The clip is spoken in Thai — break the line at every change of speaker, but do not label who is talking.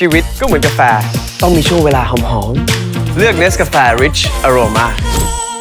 ชีวิตก็เหมือนกาแฟต้องมีช่วงเวลาหอมๆเลือก Nescafe Rich Aroma